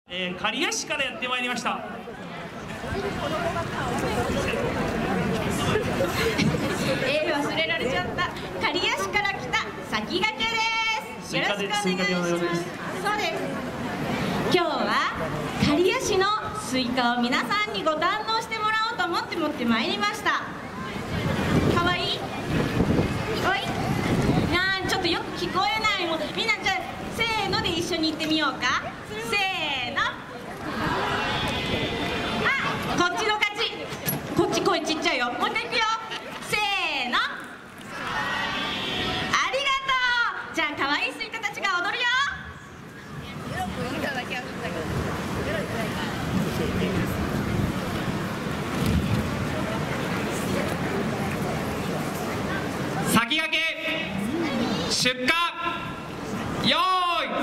刈谷市からやってまいりました。 忘れられちゃった。刈谷市から来た先駆けです。よろしくお願いします。そうです。今日は刈谷市のスイカを皆さんにご堪能してもらおうと思って持ってまいりました。かわいい？かわいい？ちょっとよく聞こえない。もうみんなじゃあせーので一緒に言ってみようか。せーの。こっちの勝ち。こっち声ちっちゃいよ。もう一回いくよ。せーの。ありがとう。じゃあ可愛いスイカたちが踊るよ。 先駆け出荷よーい。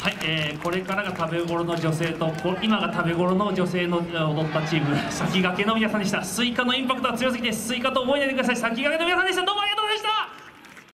はい、これからが食べ頃の女性と今が食べ頃の女性の踊ったチーム先駆けの皆さんでした。スイカのインパクトは強すぎてスイカと覚えないでください。先駆けの皆さんでした。どうもありがとうございました。